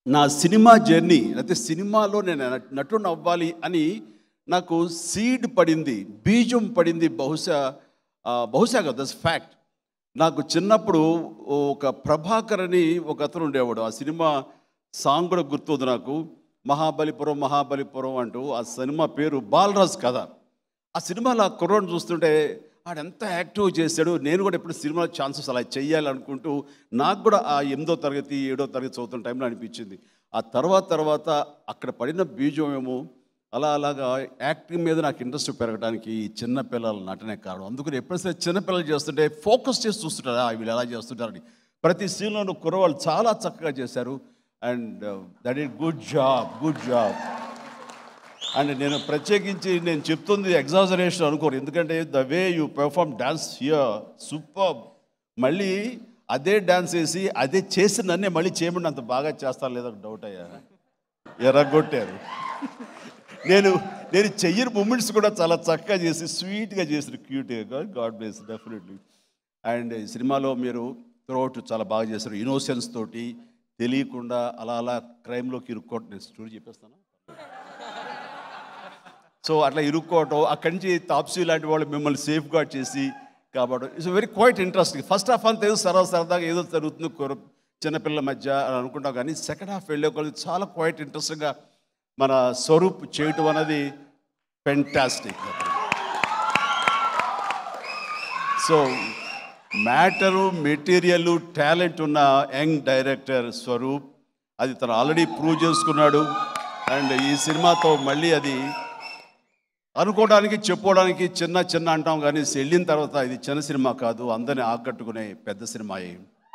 నా cinema journey లేకపోతే సినిమాలో నేను నటుని అవ్వాలి అని నాకు సీడ్ పడింది, బీజం పడింది. బహుశా కదా, దట్స్ ఫ్యాక్ట్. నాకు చిన్నప్పుడు ఒక ప్రభాకర్ అని ఒక అతను ఉండేవాడు. ఆ సినిమా సాంగ్ కూడా గుర్తుంది నాకు, మహాబలిపురం మహాబలిపురం అంటూ. ఆ సినిమా పేరు బాలరాజ్ కథ. ఆ సినిమాలో ఆ కుర్రోని చూస్తుంటే ఆడెంత యాక్టివ్ చేశాడు. నేను కూడా ఎప్పుడు సినిమా ఛాన్సెస్ అలా చెయ్యాలనుకుంటూ నాకు కూడా ఆ 8వ తరగతి 7వ తరగతి చదువుతున్న టైంలో అనిపించింది. ఆ తర్వాత అక్కడ పడిన బీజం ఏమో అలాగా యాక్టింగ్ మీద నాకు ఇంట్రెస్ట్ పెరగడానికి ఈ చిన్నపిల్లల నటనే కారణం. అందుకని ఎప్పుడైతే చిన్నపిల్లలు చేస్తుంటే ఫోకస్ చేసి చూస్తుంటారా వీళ్ళు ఎలా చేస్తుంటారని. ప్రతి సీన్లోనూ కుర్రవాళ్ళు చాలా చక్కగా చేశారు. And that is good job. And నేను ప్రత్యేకించి నేను చెప్తుంది ఎగ్జాజరేషన్ అనుకోరు, ఎందుకంటే the way you perform dance here super. మళ్ళీ అదే డాన్స్ వేసి అదే చేసి నన్నే మళ్ళీ చేయమని అంత బాగా చేస్తాను లేదో డౌట్ అయ్యా. ఎర్రగొట్టారు. నేను చెయ్యని మూమెంట్స్ కూడా చాలా చక్కగా చేసి స్వీట్గా చేసిన, క్యూట్గా. God bless definitely. అండ్ ఈ సినిమాలో మీరు త్రూఅవుట్ చాలా బాగా చేశారు. ఇన్నోసెన్స్ తోటి తెలియకుండా అలా క్రైమ్లోకి ఇరుక్కోవటం. నేను స్టోరీ చెప్పేస్తాను. సో అట్లా ఇరుక్కోవటం, అక్కడి నుంచి తాప్సీ లాంటి వాళ్ళు మిమ్మల్ని సేఫ్ గార్డ్ చేసి కాబట్టి it's very quite interesting. First half అంతా ఏదో సరదాగా ఏదో జరుగుతుంది చిన్నపిల్లల మధ్య అని అనుకుంటాం, కానీ సెకండ్ హాఫ్ వెళ్ళే కొద్ది చాలా క్వైట్ ఇంట్రెస్టింగ్గా మన స్వరూప్ చేయటం అనేది fantastic. So matter, material, talent ఉన్న యంగ్ డైరెక్టర్ స్వరూప్. అది తను ఆల్రెడీ ప్రూవ్ చేసుకున్నాడు. అండ్ ఈ సినిమాతో మళ్ళీ అది అనుకోవడానికి చెప్పుకోవడానికి చిన్న అంటాం, కానీ వెళ్ళిన తర్వాత ఇది చిన్న సినిమా కాదు, అందరినీ ఆకట్టుకునే పెద్ద సినిమా.